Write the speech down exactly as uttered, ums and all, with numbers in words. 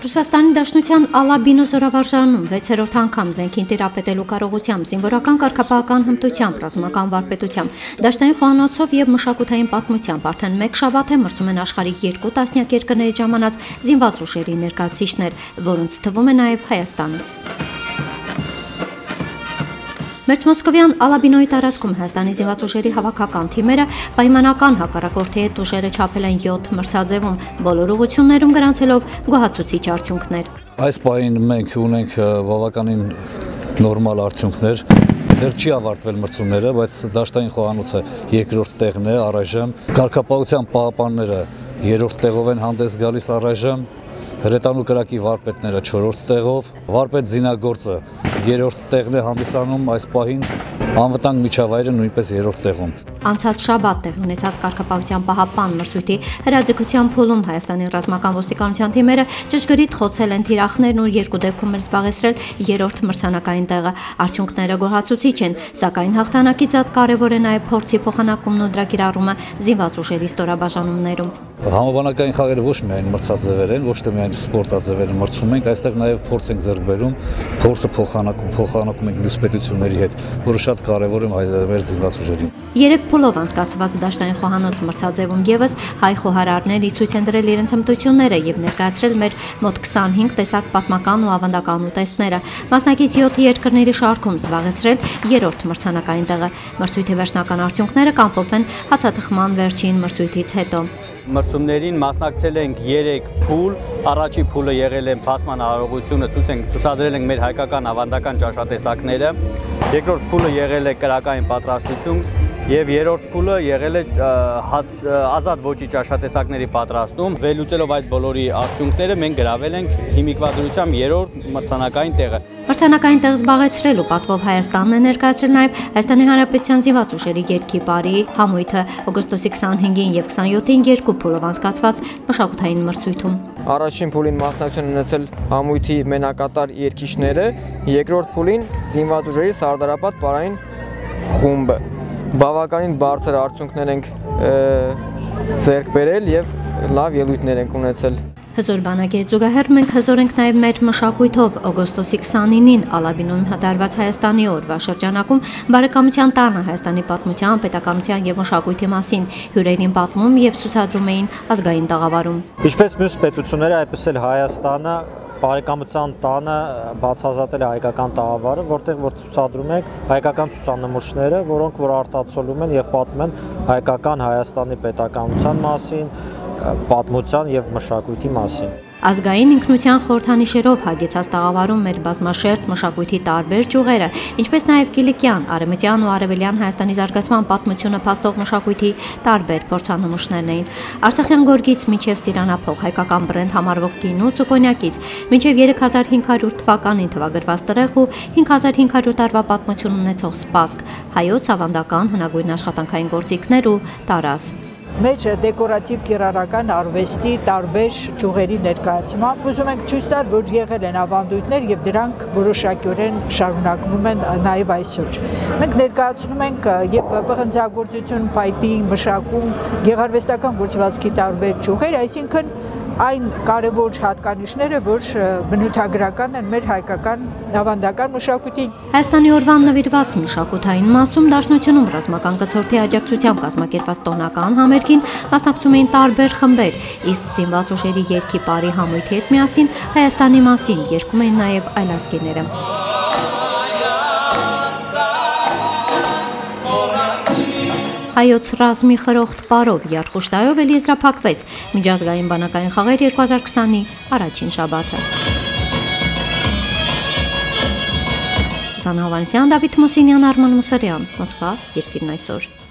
Ռուսաստանի Դաշնության Ալաբինո զորավարժանում վեցերորդ անգամ զենքին տիրապետելու կարողությամբ, զինվորական կարգապահական հմտությամբ, ռազմական վարպետությամբ, դաշնային խոհանոցով եւ մշակութային պատմությամբ արդեն մեկ շաբաթ է մրցում են աշխարհի երկու տասնյակ երկրների ժամանած զինված ուժերի ներկայացուցիչներ, որոնց թվում է նաեւ Հայաստանը։ Մերձ Մոսկովյան Ալաբինոյի տարածքում Հայաստանի զինված ուժերի հավաքական թիմերը պայմանական հակառակորդի հետ ուժերը չափել են յոթ մրցաձևում, բոլոր ուղղություններում գրանցելով գոհացուցիչ արդյունքներ։ Այս պահին մենք ունենք բավականին նորմալ արդյունքներ։ Դեռ չի ավարտվել մրցումները, բայց դաշտային խոհանոցը երկրորդ տեղն է առայժմ։ Կարգապահության պահապանները երրորդ տեղով են հանդես գալիս առայժմ։ Հրետանու կրակի վարպետները չորրորդ տեղով, վարպետ զինագործը երրորդ տեղն է հանդիսանում այս պահին, անվտանգ միջավայրը նույնպես երրորդ տեղում։ Անցած շաբաթ տեղի ունեցած կարգապահության պահապան մրցույթի հրաձգության փուլում Հայաստանի ռազմական ոստիկանության թիմերը ճշգրիտ խոցել են թիրախներն ու երկու դեպքում էր զբաղեցրել երրորդ մրցանակային տեղը։ Արդյունքները գոհացուցիչ են, սակայն հաղթանակից զատ կարևոր է նաև փորձի փոխանակումն ու դրա կիրառումը զինված ուժերի ստորաբաժանումներում։ Համաբանակային խաղերը ոչ միայն մրցաձևեր են, ոչ թե միայն սպորտաձևերը մրցում ենք, այստեղ նաև փորձ ենք ձեռք բերում, փորձը փոխանակում, փոխանակում ենք մյուս պետությունների հետ, որը շատ կարևոր է մեր զինված ուժերին։ Երեք փուլով անցկացված դաշտային խոհանոց մրցաձևում եւս հայ խոհարարների ցույց են դրել իրենց հմտությունները եւ ներկայացրել մեր մոտ քսանհինգ տեսակ պատմական ու ավանդական ուտեստները։ Մասնակից յոթ երկրների շարքում զբաղեցրել երրորդ մրցանակային տեղը։ Մրցույթի վերջնական արդյունքները կամփոփվեն հացաթխման վերջին մրցույթից հետո։ Մրցումներին մասնակցել ենք երեք փուլ, առաջի փուլը եղել է փաստման արարողությունը, ցույց ենք ցուցադրել ենք մեր հայկական ավանդական ճաշատեսակները, երկրորդ փուլը եղել է կրակային պատրաստություն եւ երրորդ փուլը եղել է ազատ ոճի ճաշատեսակների պատրաստում։ Վերլուծելով այդ բոլորի արդյունքները մենք գրավել ենք հիմիկվա դրությամբ երրորդ մրցանակային տեղը։ Մրցանակային տեղ զբաղեցրելու պատվով Հայաստանն է ներկայացրել նաև Հայաստանի Հանրապետության զինված ուժերի երգի բարի համույթը օգոստոսի քսանհինգին եւ քսանյոթին երկու փուլով անցկացված մշակութային մրցույթում։ Առաջին փուլին մասնակցություն ունեցել համույթի մենակատար երգիչները, երկրորդ փուլին զինված ուժերի Սարդարապատ պարային խումբը։ Բավականին բարձր արդյունքներ ենք ձեռք բերել եւ լավ ելույթներ ենք ունեցել։ Հզոր բանակի զուգահեռ մենք հզոր ենք նաև մեր մշակույթով օգոստոսի քսանինին Ալաբինոյում հատարված Հայաստանի օրվա շրջանակում բարեկամության տանը Հայաստանի պատմության, պետականության եւ մշակույթի մասին հյուրերին պատմում եւ ցուցադրում էին ազգային տաղավարում։ Ինչպես մյուս պետությունները, այդպես էլ Հայաստանը բարեկամության տանը բացահայտել է հայկական տաղավարը, որտեղ որ ցուցադրում ենք հայկական ցուցանմուշները, որոնք որ արտացոլում են եւ պատմում են հայկական Հայաստանի պետականության մասին, պատմության եւ մշակույթի մասին։ Ազգային ինքնության խորհրդանիշերով հագեցած տաղավարում մեր բազմաշերտ մշակույթի տարբեր ճյուղերը, ինչպես նաև Կիլիկյան, Արևմտյան ու Արևելյան Հայաստանի զարգացման պատմությունը փաստող մշակույթի տարբեր փորձանմուշներն էին։ Արցախյան գորգից մինչև ծիրանափող հայկական բրենդ համարվող գինուց ու կոնյակից, մինչև երեք հազար հինգ հարյուր թվականին թվագրված տեղ ու հինգ հազար հինգ հարյուր տարվա պատմություն ունեցող սպասք, հայոց ավանդական հնագույն աշխատանքային գործիքներ ու տարազ։ Մեր դեկորատիվ կիրառական արվեստի տարբեր ճյուղերի ներկայացմամբ ուզում ենք ցույց տալ, որ եղել են ավանդույթներ եւ դրանք որոշակիորեն շարունակվում են նաեւ այսօր։ Մենք ներկայացնում ենք եւ պղնձագործություն, փայտի, մշակում, գեղարվեստական գործվածքի տարբեր ճյուղեր, այսինքն այն կարևոր հատկանիշները, որ բնութագրական են մեր հայկական ավանդական մշակույթին։ Հայաստանի օրվան նվիրված մշակութային մասում Դաշնությունում ռազմական գծորդի աջակցությամբ կազմակերպված տոնական համերգին մասնակցում էին տարբեր խմբեր, իսկ զինված ուժերի երգի բարի համույթի հետ միասին Հայաստանի մասին երգում էին նաև այլազգիները։ Հայոց ռազմի խրոխտ պարով Երխուշտայով էլ եզրափակվեց միջազգային բանակային խաղեր երկու հազար քսանի առաջին շաբաթը։ Սուսանա Հովհաննիսյան, Դավիթ Մուսինյան, Արման Մուսարյան, Մոսկվա, Երկիրն այսօր։